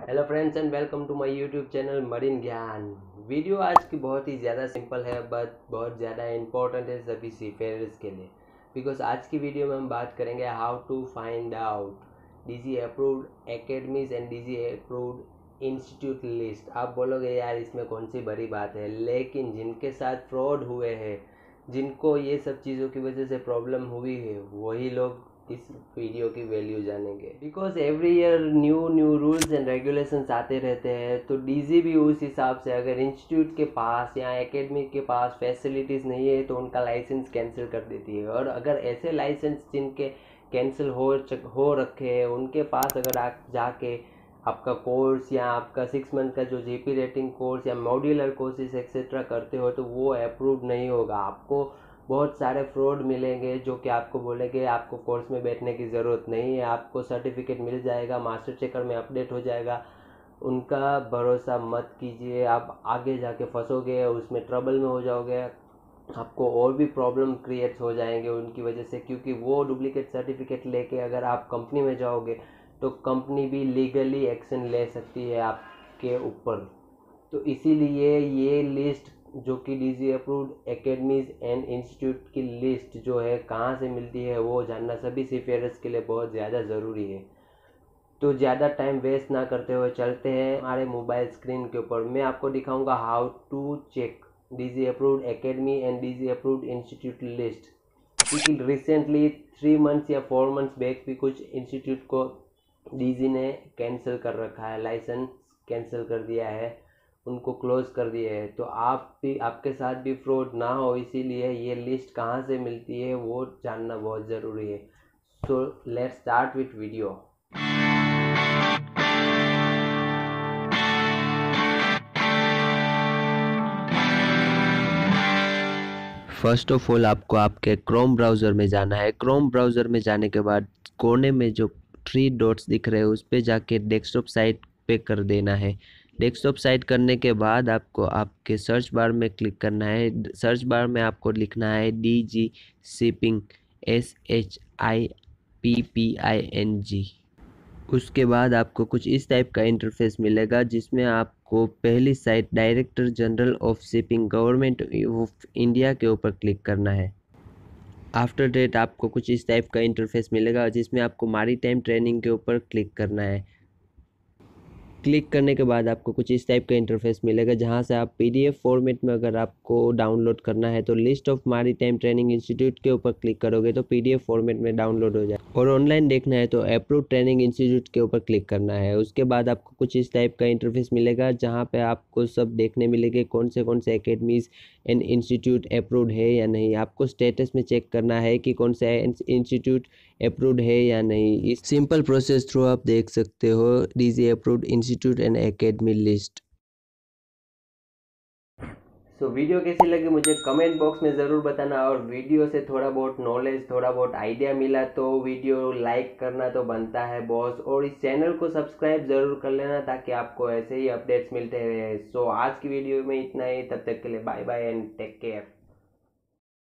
Hello friends and welcome to my YouTube channel marine Gyan. Video आज की बहुत ही ज़्यादा सिंपल है बट बहुत ज़्यादा इम्पोर्टेंट है सभी सीफेयर्स के लिए। बिकॉज आज की वीडियो में हम बात करेंगे how to find out DG approved academies and DG approved institute list. आप बोलोगे यार इसमें कौन सी बड़ी बात है, लेकिन जिनके साथ फ्रॉड हुए हैं, जिनको ये सब चीज़ों की वजह से प्रॉब्लम हुई है, वही लोग इस वीडियो की वैल्यू जानेंगे। Because every year new rules and regulations आते रहते हैं, तो डीजी भी उस हिसाब से अगर इंस्टीट्यूट के पास या एकेडमी के पास फैसिलिटीज़ नहीं है तो उनका लाइसेंस कैंसिल कर देती है। और अगर ऐसे लाइसेंस जिनके कैंसिल हो रखे हैं उनके पास अगर आप जाके आपका कोर्स या आपका 6 मंथ का जो जीपी रेटिंग कोर्स या मॉड्यूलर कोर्सेज एक्सेट्रा करते हो तो वो अप्रूव नहीं होगा। आपको बहुत सारे फ्रॉड मिलेंगे जो कि आपको बोलेंगे आपको कोर्स में बैठने की ज़रूरत नहीं है, आपको सर्टिफिकेट मिल जाएगा, मास्टर चेकर में अपडेट हो जाएगा। उनका भरोसा मत कीजिए, आप आगे जाके फंसोगे, उसमें ट्रबल में हो जाओगे, आपको और भी प्रॉब्लम क्रिएट्स हो जाएंगे उनकी वजह से। क्योंकि वो डुप्लीकेट सर्टिफिकेट लेके अगर आप कंपनी में जाओगे तो कंपनी भी लीगली एक्शन ले सकती है आपके ऊपर। तो इसीलिए ये लिस्ट जो कि DG approved academies and institute की लिस्ट जो है कहाँ से मिलती है वो जानना सभी सीफेयर्स के लिए बहुत ज़्यादा ज़रूरी है। तो ज़्यादा टाइम वेस्ट ना करते हुए चलते हैं हमारे मोबाइल स्क्रीन के ऊपर। मैं आपको दिखाऊंगा how to check DG approved academy and DG approved institute list. क्योंकि रिसेंटली 3 मंथ्स या 4 मंथ्स बैक भी कुछ इंस्टीट्यूट को डीजी ने कैंसिल कर रखा है, लाइसेंस कैंसिल कर दिया है, उनको क्लोज कर दिए है। तो आप भी, आपके साथ भी फ्रॉड ना हो, इसीलिए ये लिस्ट कहाँ से मिलती है वो जानना बहुत ज़रूरी है। So let's start with video. First of all आपको आपके क्रोम ब्राउज़र में जाना है। क्रोम ब्राउज़र में जाने के बाद कोने में जो 3 डॉट्स दिख रहे हैं उस पर जाके डेस्कटॉप साइट पे कर देना है। डेस्कटॉप साइट करने के बाद आपको आपके सर्च बार में क्लिक करना है। सर्च बार में आपको लिखना है DG शिपिंग SHIPPING। उसके बाद आपको कुछ इस टाइप का इंटरफेस मिलेगा जिसमें आपको पहली site director general of shipping government of India के ऊपर क्लिक करना है। आफ्टर डेट आपको कुछ इस टाइप का इंटरफेस मिलेगा जिसमें आपको मैरीटाइम ट्रेनिंग के ऊपर क्लिक करना है। क्लिक करने के बाद आपको कुछ इस टाइप का इंटरफेस मिलेगा जहां से आप PDF फॉर्मेट में अगर आपको डाउनलोड करना है तो list of maritime training institute के ऊपर क्लिक करोगे तो PDF फॉर्मेट में डाउनलोड हो जाए। और ऑनलाइन देखना है तो अप्रूव ट्रेनिंग इंस्टीट्यूट के ऊपर क्लिक करना है। उसके बाद आपको कुछ इस टाइप का इंटरफेस मिलेगा जहाँ पे आपको सब देखने मिलेंगे कौन से एकेडमीज एंड इंस्टीट्यूट अप्रूव्ड है या नहीं। आपको स्टेटस में चेक करना है कि कौन सा इंस्टीट्यूट अप्रूव्ड है या नहीं। इस सिंपल प्रोसेस थ्रू आप देख सकते हो DG approved institute and academy list. So video कैसी लगी मुझे कमेंट बॉक्स में ज़रूर बताना। और वीडियो से थोड़ा बहुत नॉलेज, थोड़ा बहुत आइडिया मिला तो वीडियो लाइक करना तो बनता है बॉस। और इस चैनल को सब्सक्राइब ज़रूर कर लेना ताकि आपको ऐसे ही अपडेट्स मिलते रहे। सो आज की वीडियो में इतना ही, तब तक के लिए bye bye and take care.